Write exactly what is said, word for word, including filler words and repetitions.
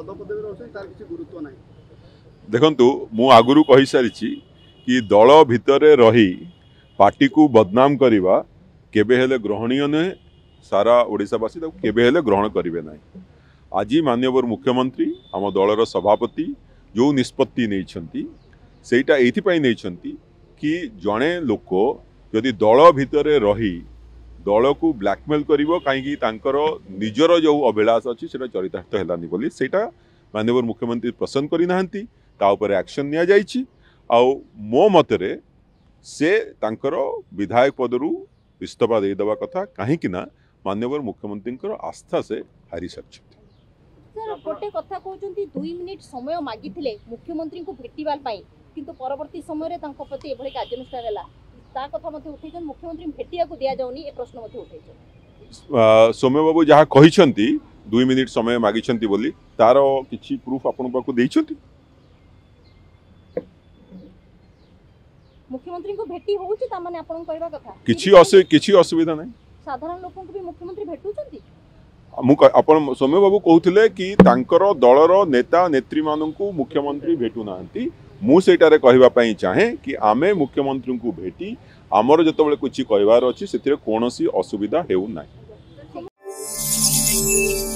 पदपदवी तार किसी गुरुत्व ना देखंतु मु आगुरु कहि सारी कि दल भितर रही पार्टी को बदनाम करवा केबे हेले ग्रहणीय नुहे सारा ओडिशावासी केबे हेले ग्रहण करेंगे ना। आज माननीय मुख्यमंत्री आम दलर सभापति जो निष्पत्ति नहीं सेटा एइथिपाई नहीं कि जड़े लोक जदि दल भितर रही दल को ब्लैकमेल करिवो कहीं निजर जो अभिलाष अच्छी से चरितार्थ हेलानी बोली सेटा माननीय मुख्यमंत्री पसंद करना ताऊपर एक्शन निया जाइछि। आउ मो मतरे से तांकर विधायक पदरु इस्तफा दे दवा कथा कहीं ना माननीय मुख्यमंत्री आस्था से हारी सारी। सर गोटे कथा कहते दुई मिनिट समय मागिथिले मुख्यमंत्री को भेटिबा पाई किंतु परवर्ती समय तांको प्रति एभली कार्यानुष्ठान हैला ता कथा मते उठैछन मुख्यमंत्री भेटिया को दिया जाउनी ए प्रश्न मते उठैछन। सौम्य बाबू जहाँ कहिसंती दुई मिनिट समय मागिसंती बोली तार किछि प्रूफ आपन पाको देइछंती मुख्यमंत्री को भेटी होउची ता माने आपन कहबा कथा किछि असु किछि असुविधा नै साधारण लोकन को भी मुख्यमंत्री भेटुचंती मु अपन सौम्य बाबू कहते कि तांकर दलर नेता नेत्री मानू मुख्यमंत्री भेटू ना मु सेटारे कहवाई चाहे कि आमे मुख्यमंत्री को भेटी आमर जो कुछ कहबार अच्छी से कौन असुविधा हेउ ना।